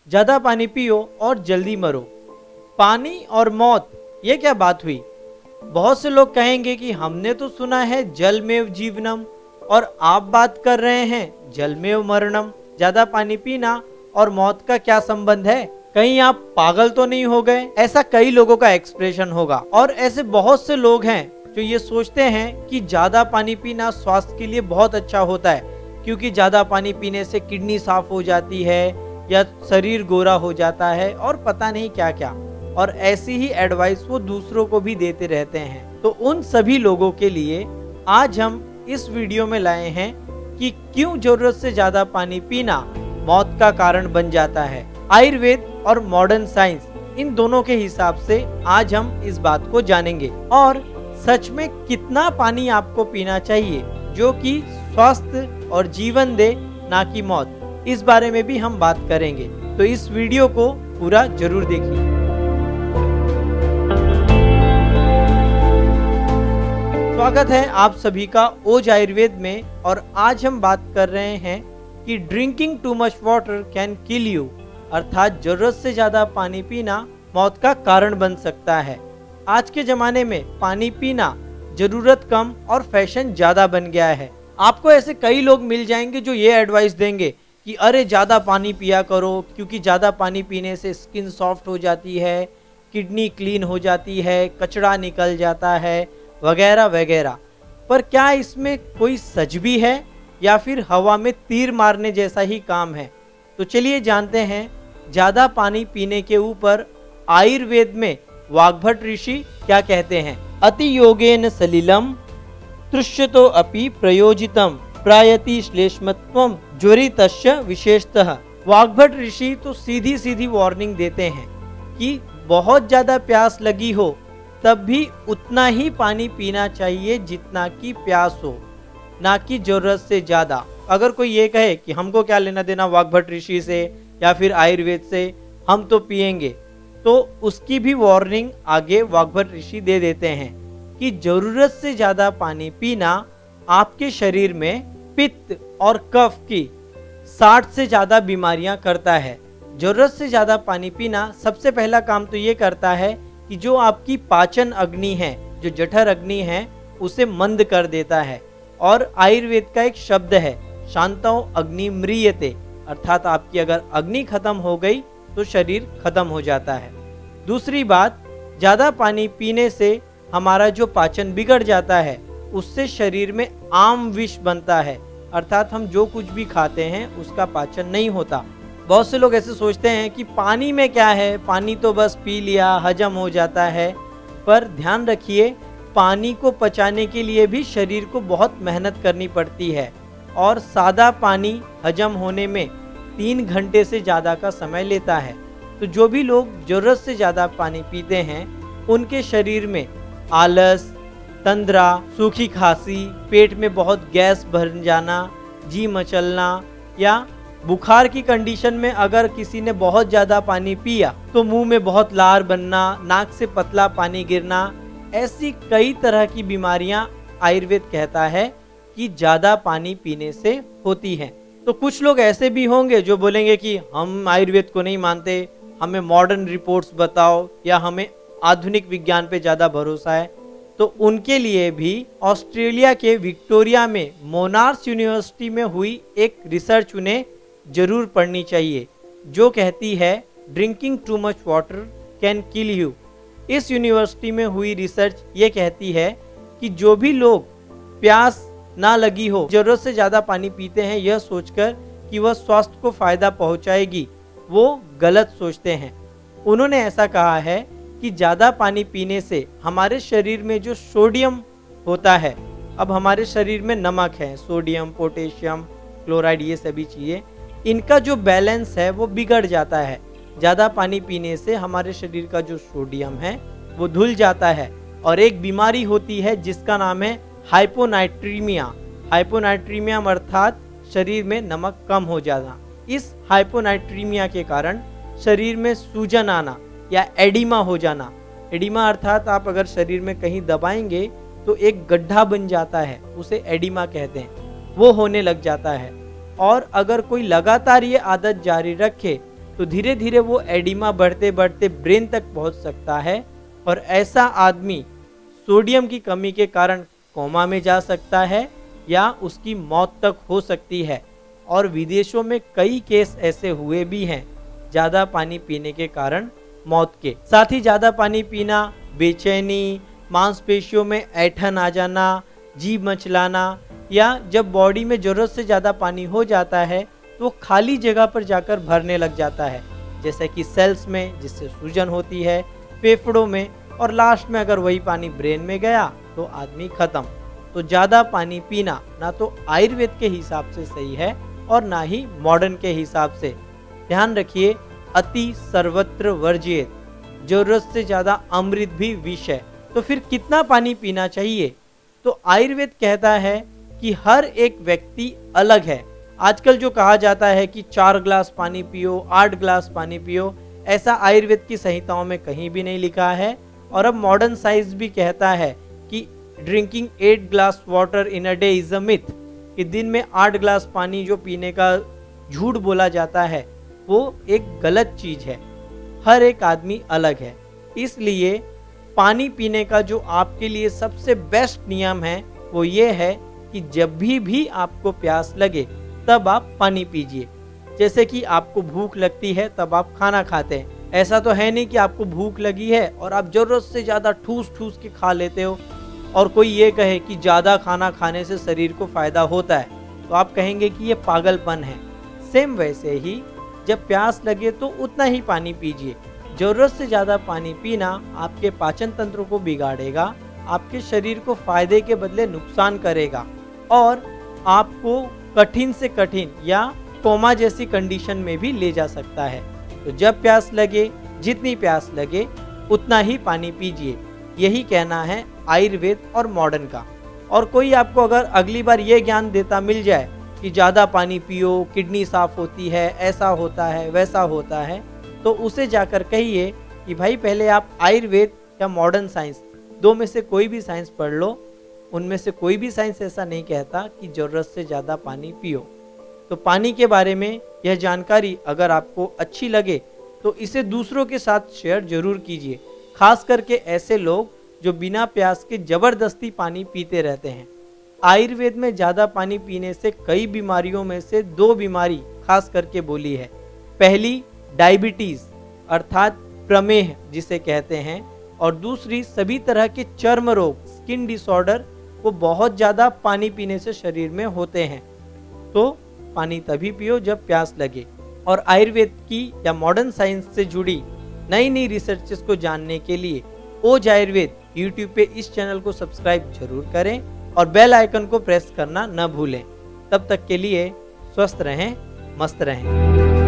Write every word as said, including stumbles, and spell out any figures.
ज्यादा पानी पियो और जल्दी मरो। पानी और मौत, ये क्या बात हुई? बहुत से लोग कहेंगे कि हमने तो सुना है जलमेव जीवनम, और आप बात कर रहे हैं जलमेव मरणम। ज्यादा पानी पीना और मौत का क्या संबंध है? कहीं आप पागल तो नहीं हो गए? ऐसा कई लोगों का एक्सप्रेशन होगा। और ऐसे बहुत से लोग हैं जो ये सोचते हैं कि ज्यादा पानी पीना स्वास्थ्य के लिए बहुत अच्छा होता है, क्योंकि ज्यादा पानी पीने से किडनी साफ हो जाती है या शरीर गोरा हो जाता है और पता नहीं क्या क्या। और ऐसी ही एडवाइस वो दूसरों को भी देते रहते हैं। तो उन सभी लोगों के लिए आज हम इस वीडियो में लाए हैं कि क्यों जरूरत से ज्यादा पानी पीना मौत का कारण बन जाता है। आयुर्वेद और मॉडर्न साइंस, इन दोनों के हिसाब से आज हम इस बात को जानेंगे। और सच में कितना पानी आपको पीना चाहिए जो कि स्वास्थ्य और जीवन दे, ना कि मौत, इस बारे में भी हम बात करेंगे। तो इस वीडियो को पूरा जरूर देखिए। स्वागत है आप सभी का ओज आयुर्वेद में। और आज हम बात कर रहे हैं कि drinking too much water can kill you, अर्थात जरूरत से ज्यादा पानी पीना मौत का कारण बन सकता है। आज के जमाने में पानी पीना जरूरत कम और फैशन ज्यादा बन गया है। आपको ऐसे कई लोग मिल जाएंगे जो ये एडवाइस देंगे कि अरे ज्यादा पानी पिया करो, क्योंकि ज्यादा पानी पीने से स्किन सॉफ्ट हो जाती है, किडनी क्लीन हो जाती है, कचरा निकल जाता है, वगैरह वगैरह। पर क्या इसमें कोई सच भी है या फिर हवा में तीर मारने जैसा ही काम है? तो चलिए जानते हैं ज्यादा पानी पीने के ऊपर आयुर्वेद में वाग्भट ऋषि क्या कहते हैं। अति योगेन सलिलम तृष्यतो अपि प्रयोजितम प्रायति श्लेष्मत्वम ज्वरितस्य विशेषतः। वाग्भट ऋषि तो सीधी सीधी वार्निंग देते हैं कि बहुत ज्यादा प्यास लगी हो तब भी उतना ही पानी पीना चाहिए जितना कि प्यास हो, ना कि जरूरत से ज्यादा। अगर कोई ये कहे कि हमको क्या लेना देना वाग्भट ऋषि से या फिर आयुर्वेद से, हम तो पिएंगे, तो उसकी भी वार्निंग आगे वाग्भट ऋषि दे देते हैं कि जरूरत से ज्यादा पानी पीना आपके शरीर में पित्त और कफ की साठ से ज्यादा बीमारियां करता है। जरूरत से ज्यादा पानी पीना सबसे पहला काम तो ये करता है कि जो आपकी पाचन अग्नि है, जो जठर अग्नि है, उसे मंद कर देता है। और आयुर्वेद का एक शब्द है शांतौ अग्नि म्रियते, अर्थात आपकी अगर अग्नि खत्म हो गई तो शरीर खत्म हो जाता है। दूसरी बात, ज्यादा पानी पीने से हमारा जो पाचन बिगड़ जाता है, उससे शरीर में आम विष बनता है, अर्थात हम जो कुछ भी खाते हैं उसका पाचन नहीं होता। बहुत से लोग ऐसे सोचते हैं कि पानी में क्या है, पानी तो बस पी लिया हजम हो जाता है। पर ध्यान रखिए, पानी को पचाने के लिए भी शरीर को बहुत मेहनत करनी पड़ती है और सादा पानी हजम होने में तीन घंटे से ज़्यादा का समय लेता है। तो जो भी लोग ज़रूरत से ज़्यादा पानी पीते हैं उनके शरीर में आलस, तंद्रा, सूखी खांसी, पेट में बहुत गैस भर जाना, जी मचलना, या बुखार की कंडीशन में अगर किसी ने बहुत ज़्यादा पानी पिया तो मुंह में बहुत लार बनना, नाक से पतला पानी गिरना, ऐसी कई तरह की बीमारियां आयुर्वेद कहता है कि ज़्यादा पानी पीने से होती हैं। तो कुछ लोग ऐसे भी होंगे जो बोलेंगे कि हम आयुर्वेद को नहीं मानते, हमें मॉडर्न रिपोर्ट्स बताओ या हमें आधुनिक विज्ञान पे ज़्यादा भरोसा है। तो उनके लिए भी ऑस्ट्रेलिया के विक्टोरिया में मोनार्च यूनिवर्सिटी में हुई एक रिसर्च उन्हें जरूर पढ़नी चाहिए, जो कहती है drinking too much water can kill you. इस यूनिवर्सिटी में हुई रिसर्च ये कहती है कि जो भी लोग प्यास ना लगी हो जरूरत से ज़्यादा पानी पीते हैं यह सोचकर कि वह स्वास्थ्य को फायदा पहुंचाएगी, वो गलत सोचते हैं। उन्होंने ऐसा कहा है कि ज़्यादा पानी पीने से हमारे शरीर में जो सोडियम होता है, अब हमारे शरीर में नमक है, सोडियम, पोटेशियम, क्लोराइड, ये सभी चीज़ें, इनका जो बैलेंस है वो बिगड़ जाता है। ज़्यादा पानी पीने से हमारे शरीर का जो सोडियम है वो धुल जाता है और एक बीमारी होती है जिसका नाम है हाइपोनाइट्रीमिया। हाइपोनाइट्रीमिया अर्थात शरीर में नमक कम हो जाना। इस हाइपोनाइट्रीमिया के कारण शरीर में सूजन आना या एडिमा हो जाना। एडिमा अर्थात आप अगर शरीर में कहीं दबाएंगे तो एक गड्ढा बन जाता है, उसे एडिमा कहते हैं, वो होने लग जाता है। और अगर कोई लगातार ये आदत जारी रखे तो धीरे धीरे वो एडिमा बढ़ते बढ़ते ब्रेन तक पहुंच सकता है और ऐसा आदमी सोडियम की कमी के कारण कोमा में जा सकता है या उसकी मौत तक हो सकती है। और विदेशों में कई केस ऐसे हुए भी हैं ज़्यादा पानी पीने के कारण मौत के। साथ ही ज़्यादा पानी पीना बेचैनी, मांसपेशियों में ऐंठन आ जाना, जीभ मचलाना या जब बॉडी में ज़रूरत से ज़्यादा पानी हो जाता है तो खाली जगह पर जाकर भरने लग जाता है, जैसे कि सेल्स में, जिससे सूजन होती है, फेफड़ों में, और लास्ट में अगर वही पानी ब्रेन में गया तो आदमी खत्म। तो ज़्यादा पानी पीना ना तो आयुर्वेद के हिसाब से सही है और ना ही मॉडर्न के हिसाब से। ध्यान रखिए, अति सर्वत्र वर्जित, जरूरत से ज़्यादा अमृत भी विष है। तो फिर कितना पानी पीना चाहिए? तो आयुर्वेद कहता है कि हर एक व्यक्ति अलग है। आजकल जो कहा जाता है कि चार ग्लास पानी पियो, आठ ग्लास पानी पियो, ऐसा आयुर्वेद की संहिताओं में कहीं भी नहीं लिखा है। और अब मॉडर्न साइंस भी कहता है कि drinking eight glass water in a day is a myth, कि दिन में आठ ग्लास पानी जो पीने का झूठ बोला जाता है वो एक गलत चीज है। हर एक आदमी अलग है, इसलिए पानी पीने का जो आपके लिए सबसे बेस्ट नियम है वो ये है कि जब भी भी आपको प्यास लगे तब आप पानी पीजिए। जैसे कि आपको भूख लगती है तब आप खाना खाते हैं, ऐसा तो है नहीं कि आपको भूख लगी है और आप जरूरत से ज़्यादा ठूस ठूस के खा लेते हो। और कोई ये कहे कि ज़्यादा खाना खाने से शरीर को फ़ायदा होता है तो आप कहेंगे कि ये पागलपन है। सेम वैसे ही जब प्यास लगे तो उतना ही पानी पीजिए। ज़रूरत से ज़्यादा पानी पीना आपके पाचन तंत्र को बिगाड़ेगा, आपके शरीर को फायदे के बदले नुकसान करेगा और आपको कठिन से कठिन या कोमा जैसी कंडीशन में भी ले जा सकता है। तो जब प्यास लगे, जितनी प्यास लगे उतना ही पानी पीजिए। यही कहना है आयुर्वेद और मॉडर्न का। और कोई आपको अगर अगली बार ये ज्ञान देता मिल जाए कि ज़्यादा पानी पियो, किडनी साफ होती है, ऐसा होता है, वैसा होता है, तो उसे जाकर कहिए कि भाई पहले आप आयुर्वेद या मॉडर्न साइंस, दो में से कोई भी साइंस पढ़ लो। उनमें से कोई भी साइंस ऐसा नहीं कहता कि ज़रूरत से ज़्यादा पानी पियो। तो पानी के बारे में यह जानकारी अगर आपको अच्छी लगे तो इसे दूसरों के साथ शेयर जरूर कीजिए, खास करके ऐसे लोग जो बिना प्यास के ज़बरदस्ती पानी पीते रहते हैं। आयुर्वेद में ज़्यादा पानी पीने से कई बीमारियों में से दो बीमारी खास करके बोली है। पहली डायबिटीज़ अर्थात प्रमेह जिसे कहते हैं, और दूसरी सभी तरह के चर्म रोग, स्किन डिसऑर्डर, वो बहुत ज़्यादा पानी पीने से शरीर में होते हैं। तो पानी तभी पियो जब प्यास लगे। और आयुर्वेद की या मॉडर्न साइंस से जुड़ी नई नई रिसर्चेस को जानने के लिए ओज आयुर्वेद यूट्यूब पे इस चैनल को सब्सक्राइब जरूर करें और बेल आइकन को प्रेस करना न भूलें। तब तक के लिए स्वस्थ रहें, मस्त रहें।